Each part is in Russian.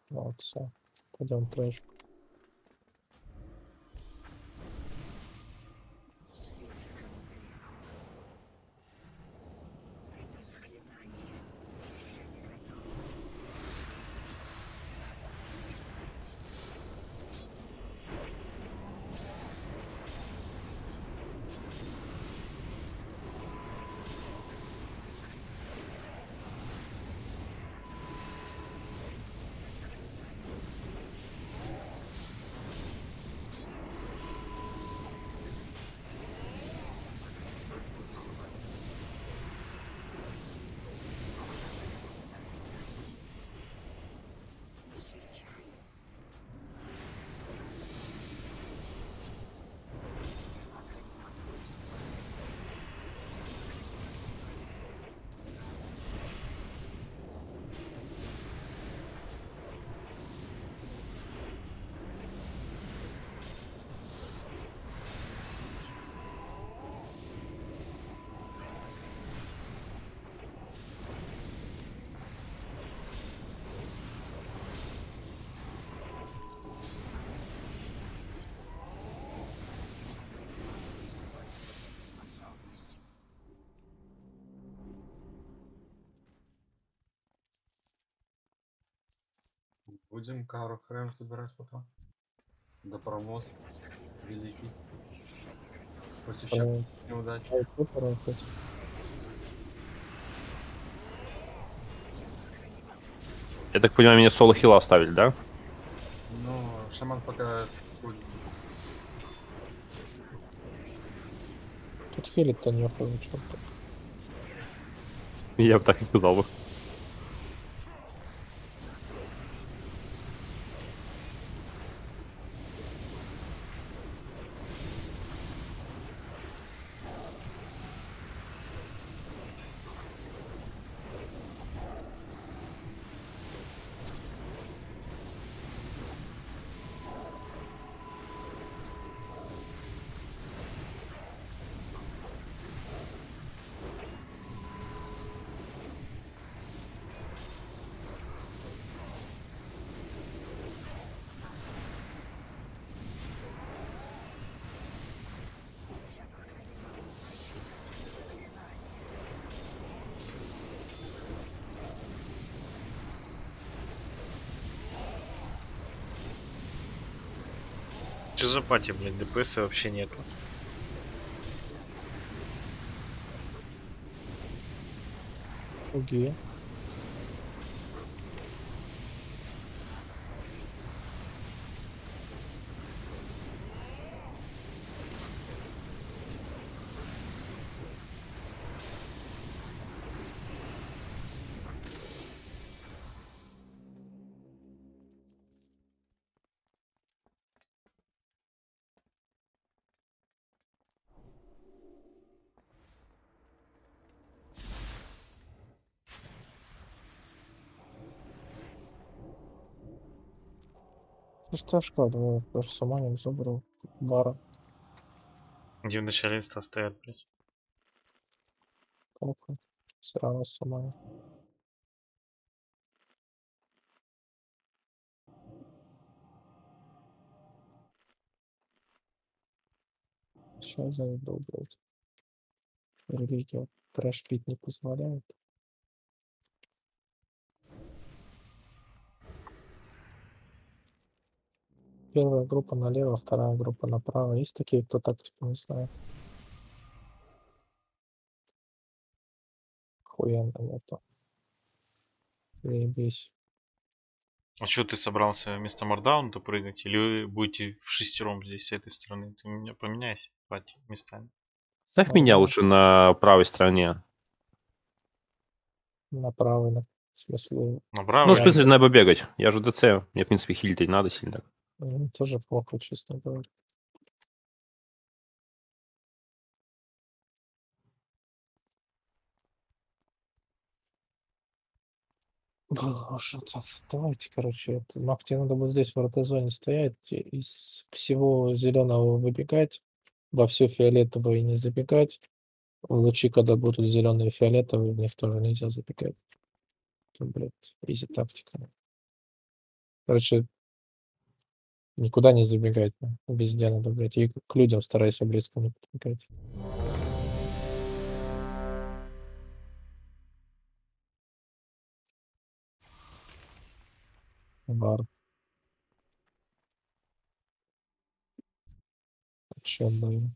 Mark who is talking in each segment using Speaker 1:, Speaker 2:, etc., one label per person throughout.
Speaker 1: Вот, все. Пойдем трэш.
Speaker 2: Будем Кару Хрем собирать пока. Да промоз великий. Посещать неудачи.
Speaker 1: Хоть.
Speaker 3: Я так понимаю, меня соло хила оставили, да?
Speaker 2: Но шаман пока ходит.
Speaker 1: Тут хилит-то нехуй, чё-то.
Speaker 3: Я бы так и сказал бы.
Speaker 4: Че за пати, блядь, ДПС вообще нету.
Speaker 1: Уги. Ну что ж, давай тоже суманим забрал бара.
Speaker 4: Где в начале инста стоят, блядь.
Speaker 1: Похуй. Все равно суманим. Сейчас зайду, блядь. Религия трэш пить не позволяет. Первая группа налево, вторая группа направо. Есть такие, кто тактику не знает? Хуяно нету. Заебись.
Speaker 4: А что ты собрался вместо Мардаунта прыгать? Или вы будете в шестером здесь с этой стороны? Ты меня поменяйся, пати, местами.
Speaker 3: Ставь меня лучше на правой стороне.
Speaker 1: Направо, в смысле,
Speaker 4: Направо
Speaker 3: Ну, в
Speaker 4: или
Speaker 3: смысле,
Speaker 4: налево?
Speaker 3: надо бегать. Я же ДЦ. Мне, в принципе, хилить не надо сильно.
Speaker 1: тоже плохо, честно говоря. Что-то. Давайте, короче, Мак, тебе надо будет здесь в ротозоне стоять, из всего зеленого выбегать, во все фиолетовое не забегать. В лучи, когда будут зеленые и фиолетовые, в них тоже нельзя забегать. Тут, блядь, изи тактика. Короче, никуда не забегать. Везде надо, блядь. И к людям старайся близко не подбегать. Бар. Чё даю?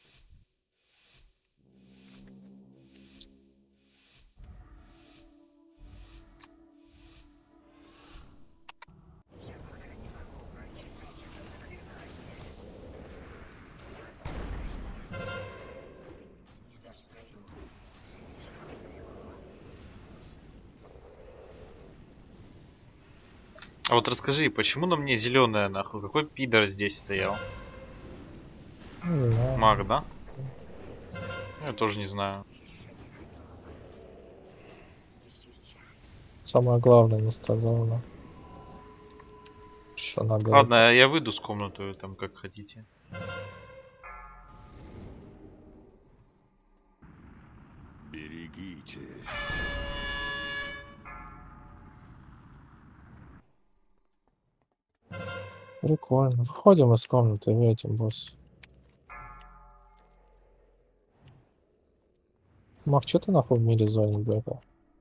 Speaker 4: А вот расскажи, почему на мне зеленая нахуй? Какой пидор здесь стоял?
Speaker 1: Не знаю.
Speaker 4: Маг, да? Я тоже не знаю.
Speaker 1: Самое главное не сказал, да. Что надо.
Speaker 4: Ладно, я выйду с комнаты, там как хотите.
Speaker 5: Берегитесь.
Speaker 1: Прикольно. Выходим из комнаты, этим босс. Мах, что ты нахуй в мире зоне бегал?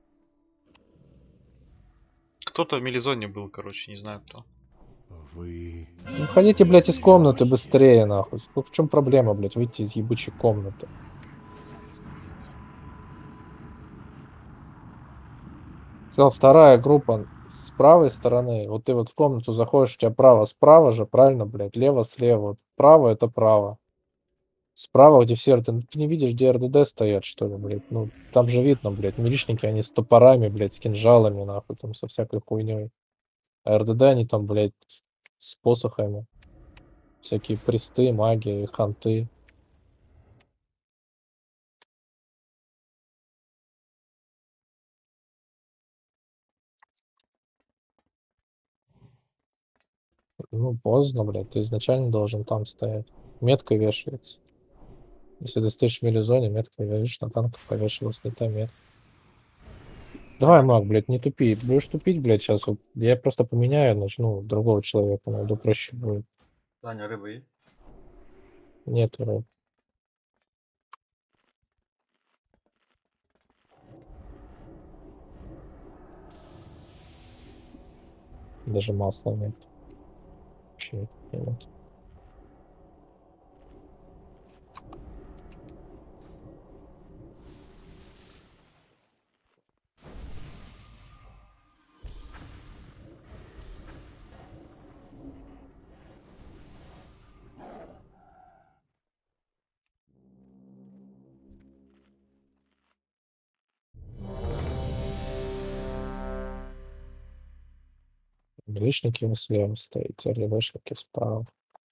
Speaker 4: Кто-то в мелизоне был, короче, не знаю кто.
Speaker 5: Вы
Speaker 1: Выходите, блядь, из комнаты быстрее, нахуй. В чем проблема, блядь, выйти из ебучей комнаты? Сказал, вторая группа с правой стороны. Вот ты вот в комнату заходишь, у тебя право справа же, правильно, блядь, лево слева. Вот право это право. Справа, где все, ты не видишь, где РДД стоят, что ли, блядь? Ну, там же видно, блядь, милишники, они с топорами, блядь, с кинжалами, нахуй, там, со всякой хуйней. А РДД, они там, блядь, с посохами. Всякие присты, маги, ханты. Ну, поздно, блядь, ты изначально должен там стоять. Метка вешается. Если ты стоишь в милизоне, метка вешаешь, на танках повешалась не та метка. Давай, маг, блядь, не тупи. Будешь тупить, блядь, сейчас вот. Я просто поменяю, начну другого человека, найду проще будет.
Speaker 2: Таня, рыба есть?
Speaker 1: Нет, вроде. Даже масла нет. Вообще нет. Милишники вы слева стоите, РДДшники справа.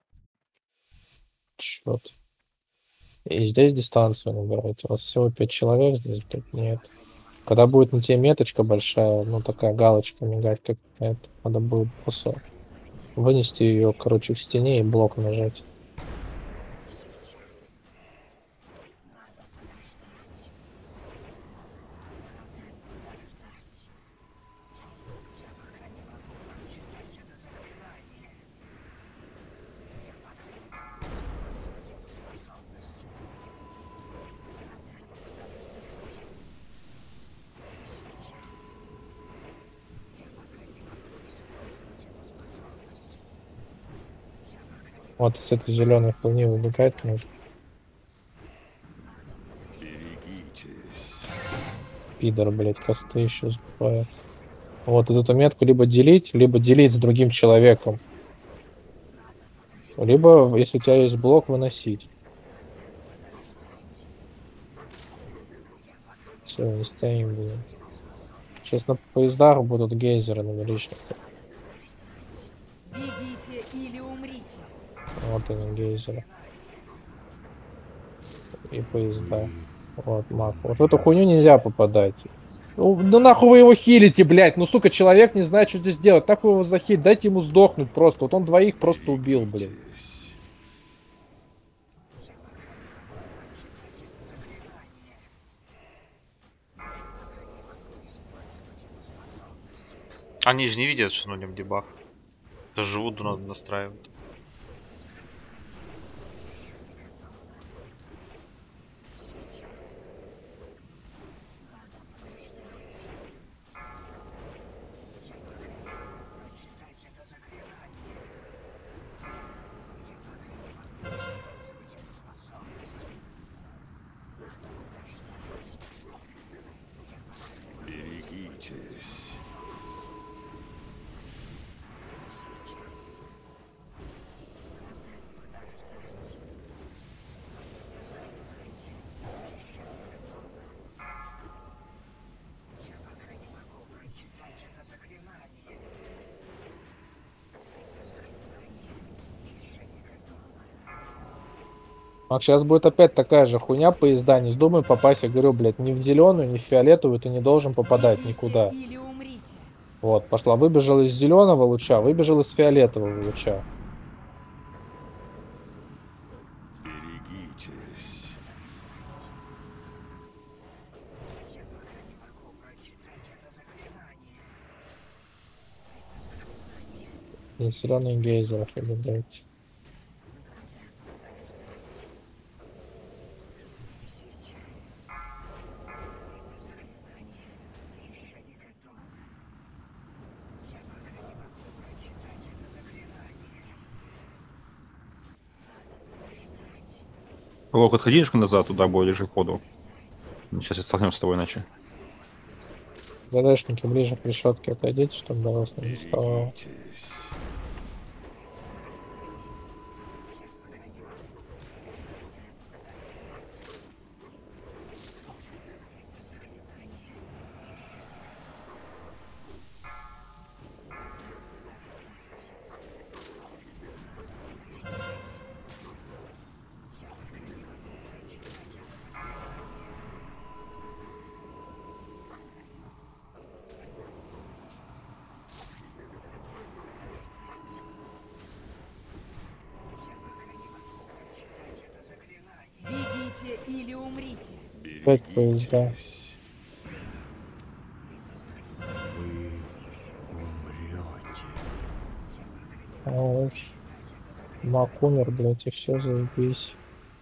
Speaker 1: Счет. И здесь дистанцию набирайте. У вас всего 5 человек, здесь, блядь, нет. Когда будет на тебе меточка большая, ну такая галочка мигать, как это, надо будет просто вынести ее, короче, к стене и блок нажать. Вот с этой зеленой хуйни выбегать нужно.
Speaker 5: берегитесь.
Speaker 1: Пидор, блядь, косты еще сбивает. Вот эту метку либо делить с другим человеком. Либо, если у тебя есть блок, выносить. Все, не стоим, блин. Сейчас на поездах будут гейзеры на наличниках.
Speaker 6: Бегите или умрите.
Speaker 1: Вот они, гейзеры. И поезда. Вот, маг. Вот в эту хуйню нельзя попадать. Ну, да нахуй вы его хилите, блядь. Ну, сука, человек не знает, что здесь делать. Так вы его захилить. Дайте ему сдохнуть просто. Вот он двоих просто убил, блядь.
Speaker 5: Берегитесь.
Speaker 4: Они же не видят, что на нем дебаф. Даже Вуду надо настраивать.
Speaker 5: Берегитесь.
Speaker 1: Мак, сейчас будет опять такая же хуйня поезда. Не вздумай попасть. Я говорю, блядь, ни в зеленую, ни в фиолетовую ты не должен попадать
Speaker 6: Бегите
Speaker 1: никуда.
Speaker 6: или умрите.
Speaker 1: Вот, пошла. Выбежал из зеленого луча, выбежал из фиолетового луча.
Speaker 5: Берегитесь.
Speaker 1: И зеленый гейзеров или дайте.
Speaker 3: Лок, отходи немножко назад, туда ближе к ходу. Сейчас я столкнемся с тобой иначе.
Speaker 1: ГДшники ближе к решетке отойдите, чтобы до вас не доставало.
Speaker 5: Берегитесь.
Speaker 6: Бегите или умрите.
Speaker 1: Опять поезда.
Speaker 5: Берегитесь. Вы умрете.
Speaker 1: А уж. Мак умер, блядь, и все, заебись.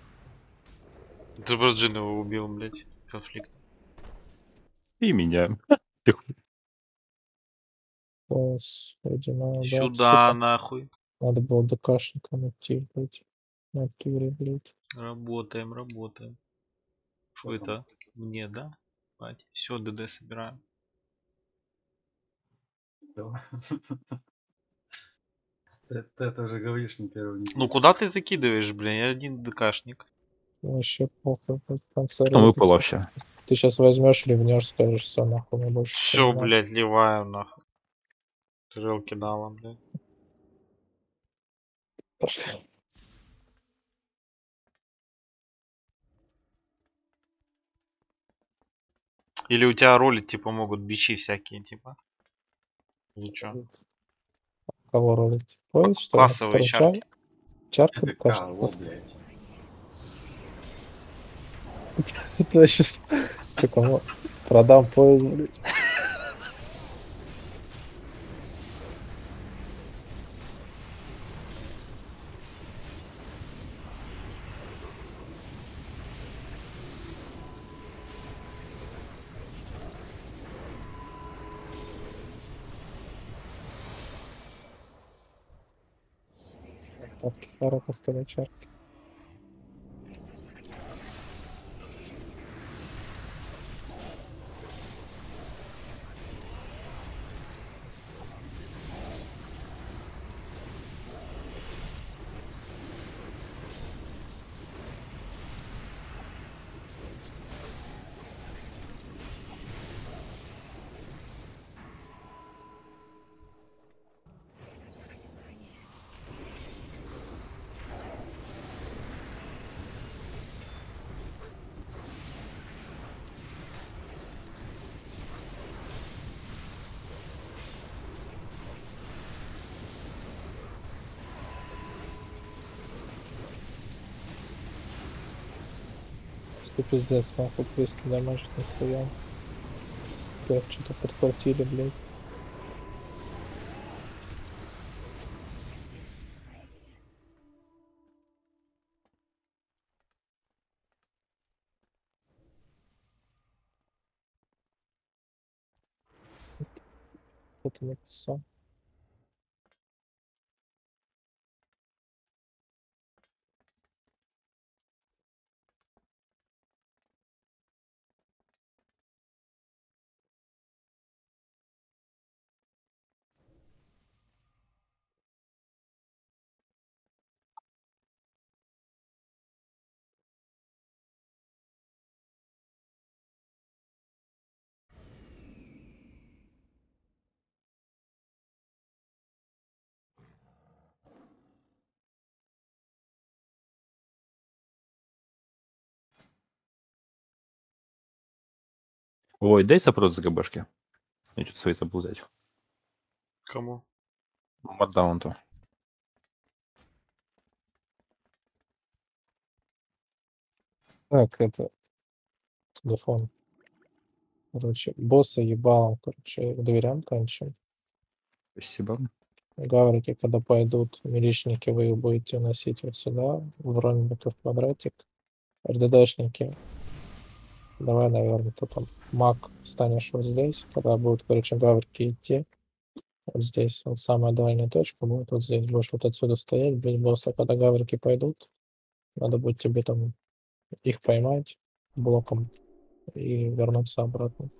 Speaker 4: Ты просто Джин его убил, блядь. Конфликт.
Speaker 3: И меня.
Speaker 1: Господи, надо,
Speaker 4: Сюда,
Speaker 1: сука,
Speaker 4: нахуй.
Speaker 1: надо было ДКшникам идти, блядь. На туре, блядь.
Speaker 4: Работаем, работаем. Что
Speaker 2: Что там?
Speaker 4: это? Мне, да? Все, ДД собираем.
Speaker 2: Давай. Ты это уже говоришь на первый неделе.
Speaker 4: Ну куда ты закидываешь, блин? Я один ДКшник.
Speaker 1: Вообще похуй, блядь, в конце
Speaker 3: Там
Speaker 1: рейда.
Speaker 3: выпало вообще.
Speaker 1: Ты сейчас возьмешь, ливнешь, скажешь, все нахуй, мне больше
Speaker 4: Все,
Speaker 1: ничего не надо.
Speaker 4: блядь, ливаю, нахуй. Трел кидала, блядь. Или у тебя ролить, типа, могут бичи всякие, типа. Или чё?
Speaker 1: Кого ролить? Поезд, что ли?
Speaker 4: Классовые
Speaker 1: Который
Speaker 4: чарки.
Speaker 1: Чарка
Speaker 2: Это
Speaker 1: ДКшник.
Speaker 2: кого, блядь?
Speaker 1: Я сейчас кому продам поезд, блядь. Тапки, старого сказать чарки. Что пиздец, нахуй, близко домашних нихуя. Что-то подкрутили, блядь. Кто-то написал.
Speaker 3: Ой, дай сопрот с ГБшки. Я что-то свои забыл взять.
Speaker 4: Кому?
Speaker 3: Моддаун-то.
Speaker 1: Так, это телефон. Короче, босса ебалом, короче, к дверям кончим.
Speaker 3: Спасибо.
Speaker 1: Гаврики, когда пойдут, милишники, вы их будете уносить вот сюда, в ромбиков квадратик. РДДшники, давай, наверное, кто там, маг, встанешь вот здесь, когда будут, короче, гаврики идти. Вот здесь, вот самая дальняя точка будет вот здесь. Будешь вот отсюда стоять, бить босса, когда гаврики пойдут. Надо будет тебе там их поймать блоком и вернуться обратно.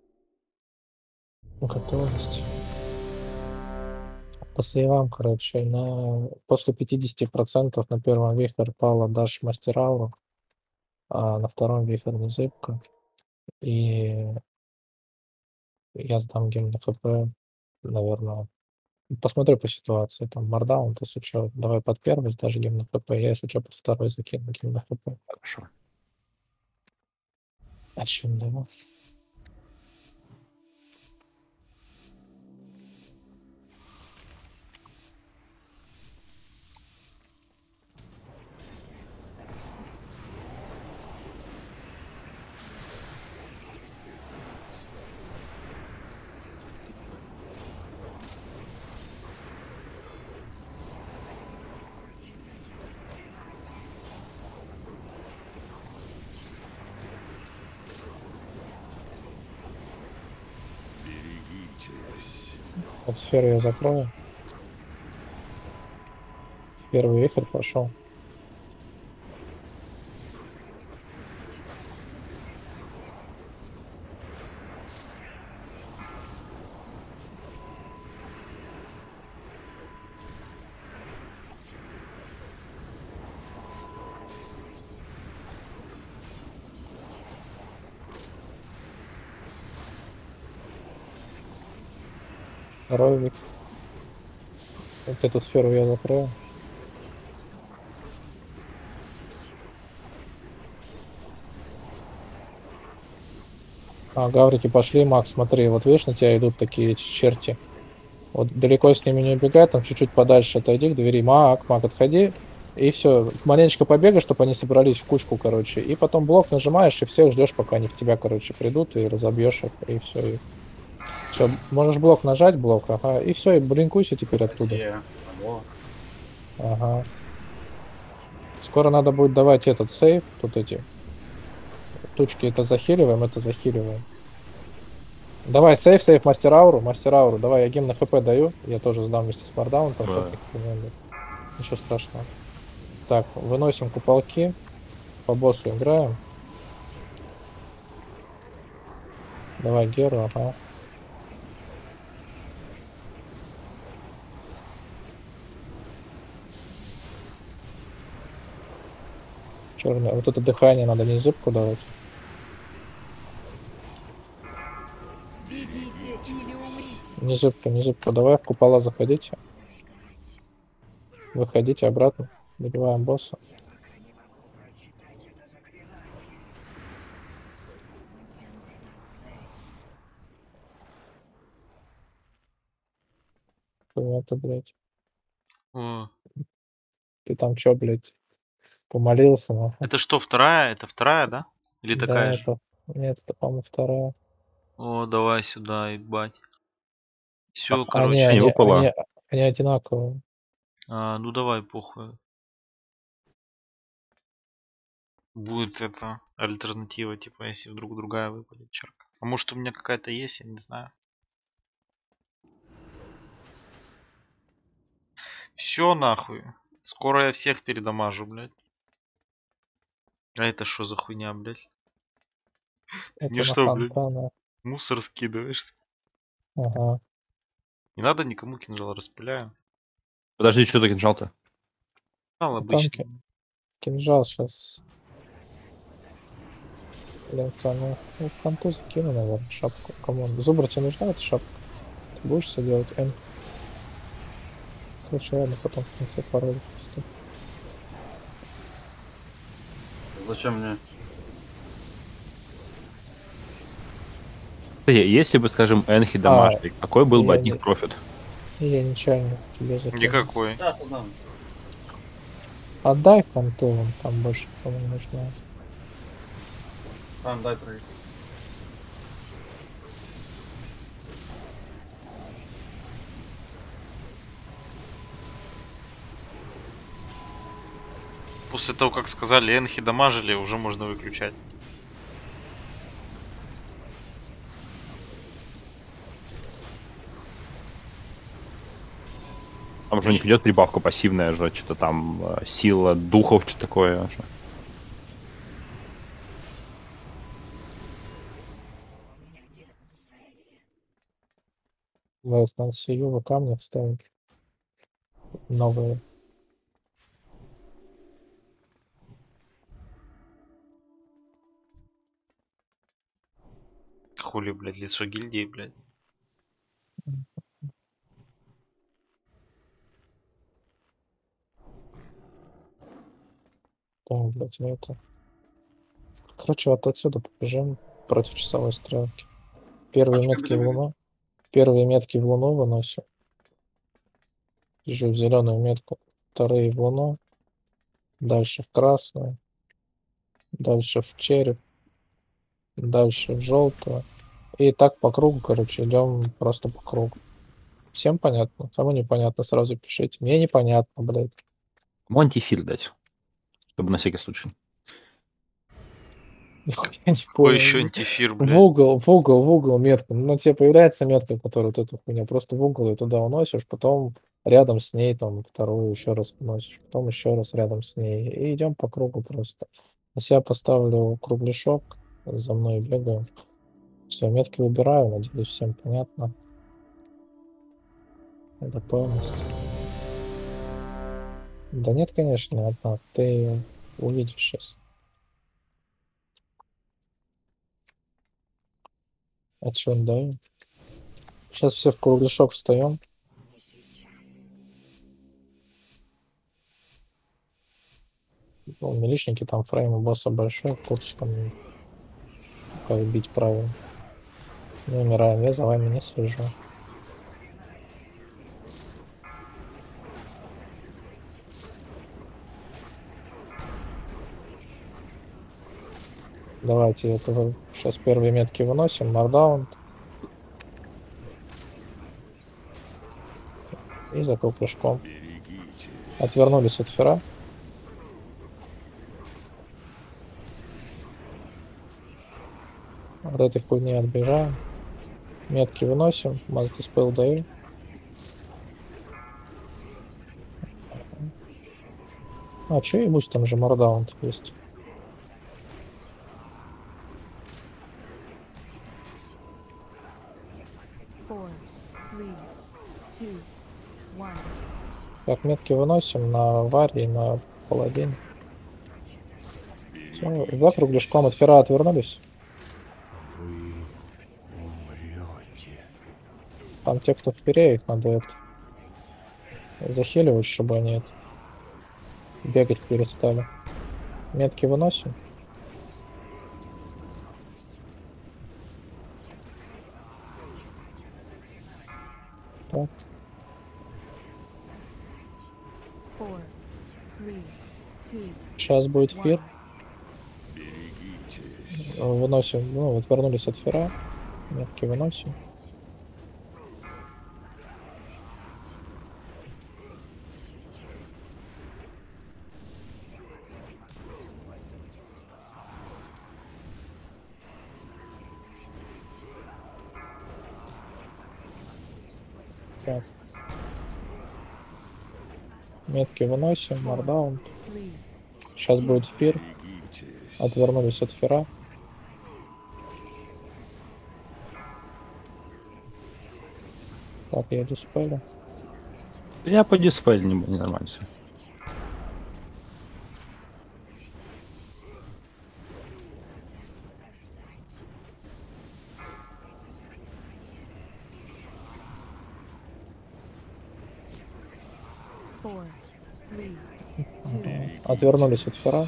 Speaker 1: Готовность. По сейвам, короче, после 50% на первом вихрь пала дашь мастер ауру, а на втором вихрь зыбка. И я сдам гем на хп, наверное. Посмотрю по ситуации. Там мардаун, ты если чё, давай под первый сдашь гем на хп, я если чё под второй закину гем на хп.
Speaker 3: Хорошо.
Speaker 1: А чем да?
Speaker 5: Берегитесь.
Speaker 1: Вот сферу я закрою. Первый вихрь пошел. Второй вихрь. Вот эту сферу я закрою. А, гаврики пошли, Макс, смотри, вот видишь, на тебя идут такие черти. Вот далеко с ними не убегай, там чуть-чуть подальше отойди к двери. Мак, отходи. И все, маленечко побегай, чтобы они собрались в кучку, короче. И потом блок нажимаешь, и всех ждешь, пока они в тебя, короче, придут, и разобьешь их, и все. Все, можешь блок нажать, блок, ага. И все, и блинкуйся теперь оттуда.
Speaker 2: Россия. Алло.
Speaker 1: Ага. Скоро надо будет давать этот сейф, тут эти тучки, это захиливаем. Давай, сейф, мастер ауру, давай, я гем на хп даю, я тоже сдам вместе с мардаун, там
Speaker 3: Да.
Speaker 1: ничего страшного. Так, выносим куполки, по боссу играем. Давай Геру, ага. Черное, вот это дыхание надо не зыбку давать.
Speaker 6: Бегите или умрите.
Speaker 1: Не зыбку, давай в купола заходите. Выходите обратно, добиваем босса. Что это, блядь?
Speaker 4: О,
Speaker 1: Ты там чё, блядь, помолился, нахуй?
Speaker 4: это что, вторая? Это вторая, да? Или
Speaker 1: Да,
Speaker 4: такая же?
Speaker 1: это... Нет, это, по-моему, вторая.
Speaker 4: О, давай сюда, ебать. Все,
Speaker 1: Они,
Speaker 3: Вообще не
Speaker 4: короче.
Speaker 3: выпало.
Speaker 1: они одинаковые.
Speaker 4: Ну давай, похуй. Будет это альтернатива, типа, если вдруг другая выпадет чарка. А может у меня какая-то есть, я не знаю. Все нахуй. Скоро я всех передамажу, блядь. А это что за хуйня, блядь?
Speaker 1: Это
Speaker 4: Не
Speaker 1: на
Speaker 4: что, блядь,
Speaker 1: фонтана.
Speaker 4: мусор скидываешь?
Speaker 1: Ага.
Speaker 4: Не надо никому кинжал, распыляю.
Speaker 3: Подожди, что за кинжал-то?
Speaker 4: Кинжал
Speaker 1: Ну,
Speaker 4: обычный.
Speaker 1: Кинжал сейчас. Линкану. Ну, фанту закину, наверное, шапку. Кому? Зубру тебе нужна эта шапка? Ты будешь себе делать Н? Короче, ладно, потом в конце пароль.
Speaker 2: Зачем мне?
Speaker 3: Кстати, если бы, скажем, Энхи домашний, какой был бы
Speaker 1: я
Speaker 3: от них
Speaker 1: не-
Speaker 3: профит?
Speaker 1: Я нечаянно тебе закинул.
Speaker 4: Никакой.
Speaker 2: Сейчас отдам.
Speaker 1: Отдай фанту, вон там больше кому нужна.
Speaker 2: Там дай проект.
Speaker 4: После того, как сказали, Энхи дамажили, уже можно выключать.
Speaker 3: Там же у них идет прибавка пассивная же, что-то там сила духов, что такое. Же.
Speaker 1: Вас надо сию камни вставить. Новые.
Speaker 4: Хули, блядь, лицо гильдии, блядь.
Speaker 1: Там, блядь, это. Короче, вот отсюда побежим против часовой стрелки. Первые
Speaker 2: Пачка,
Speaker 1: метки в
Speaker 2: беги, беги.
Speaker 1: луну. Первые метки в луну выносим. Езжу в зеленую метку. Вторые в луну. Дальше в красную. Дальше в череп. Дальше в желтую. И так по кругу, короче, идем просто по кругу. Всем понятно? Кому непонятно, сразу пишите. Мне непонятно, блядь.
Speaker 3: Кому антифир дать? Чтобы на всякий случай.
Speaker 1: Нихуя не
Speaker 4: Какой еще
Speaker 1: понял.
Speaker 4: антифир,
Speaker 1: В
Speaker 4: блядь?
Speaker 1: угол метку. Ну, тебе появляется метка, которая вот эта хуйня. Просто в угол ее туда уносишь, потом рядом с ней там вторую еще раз уносишь, потом еще раз рядом с ней. И идем по кругу просто. Если я поставлю кругляшок, за мной бегаю. Все, метки убираю, надеюсь, всем понятно. Готовность. Да нет, конечно, не одна. Ты увидишь сейчас. А что он даю? Сейчас все в кругляшок встаем. Ну, милишники там фрейм у босса большой, в курсе там как бить правильно. Не умираем, я за вами не слежу. Давайте этого сейчас первые метки выносим. Мардаун. И за кругляшком.
Speaker 5: Берегитесь.
Speaker 1: Отвернулись от фера. От этой хуйни отбежаем. Метки выносим. Маст диспел даю. А, чё ебусь, там же мардаун есть.
Speaker 6: Four, three, two, one.
Speaker 1: Так, метки выносим на варе и на паладине. Всё, за кругляшком от фера отвернулись.
Speaker 5: Вы умрете.
Speaker 1: Там те, кто в фере, их надо это захиливать, чтобы они это бегать перестали. Метки выносим. Так,
Speaker 6: Four, three, two,
Speaker 1: сейчас будет фир.
Speaker 5: Берегитесь.
Speaker 1: Выносим, ну, вот вернулись от фера. Метки выносим. Так. Метки выносим,
Speaker 6: Four,
Speaker 1: мардаун.
Speaker 6: 3,
Speaker 1: Сейчас будет фир.
Speaker 5: Берегитесь.
Speaker 1: Отвернулись от фира. Так, я диспелю.
Speaker 3: Я по дисплею не нормально всё.
Speaker 6: four, 3, 2,
Speaker 1: Отвернулись от фира.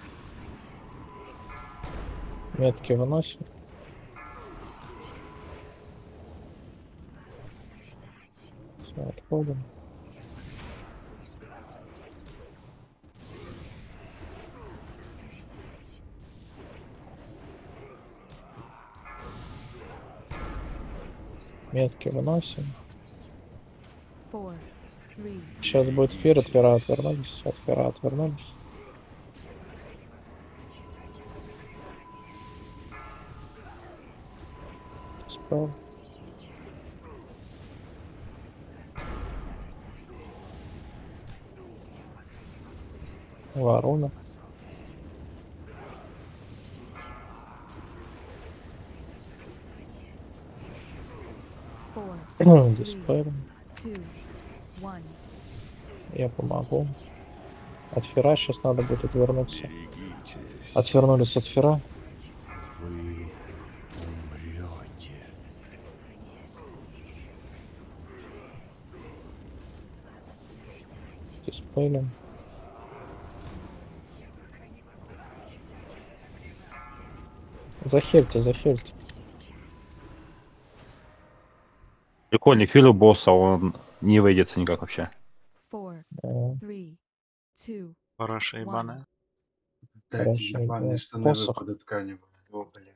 Speaker 1: Метки выносим. Всё, отходим. Метки выносим.
Speaker 6: 4, 3,
Speaker 1: Сейчас будет фир, от фира отвернулись. От фира отвернулись. Спел. Ворона.
Speaker 6: four,
Speaker 1: Диспель.
Speaker 6: 2, 1.
Speaker 1: Я помогу. От фира сейчас надо будет отвернуться.
Speaker 5: Берегитесь.
Speaker 1: Отвернулись от фира.
Speaker 5: Вы умрете.
Speaker 1: Диспелем. Захельте, захельте.
Speaker 3: Прикольный фил босса, он не выйдется никак вообще.
Speaker 6: 4,
Speaker 1: Э,
Speaker 6: 3, 2,
Speaker 4: Параша
Speaker 6: One.
Speaker 4: ебаная.
Speaker 2: Да эти
Speaker 1: Хорошо,
Speaker 2: ебаные
Speaker 1: да.
Speaker 2: штаны
Speaker 1: Посох.
Speaker 2: выпады тканевые. О, блядь.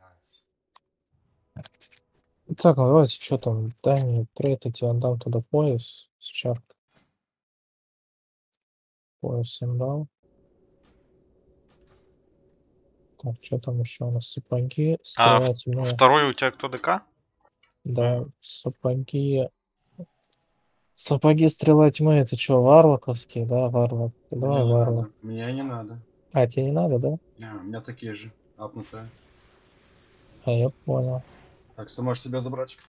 Speaker 1: Так, ну давайте, что там, дай мне трейд, я тебе отдам туда пояс с чарк. Пояс им дал. Так, что там еще у нас? Сапоги,
Speaker 4: А
Speaker 1: стрела тьмы.
Speaker 4: второй у тебя кто ДК?
Speaker 1: Да, сапоги. Сапоги, стрела тьмы, это что, варлоковские, да, варлок? Давай
Speaker 2: Мне не
Speaker 1: варлок.
Speaker 2: надо. Мне не надо.
Speaker 1: А, тебе не надо, да?
Speaker 2: Не, у меня такие же. Апнутые.
Speaker 1: А, я понял.
Speaker 2: Так что можешь себе забрать.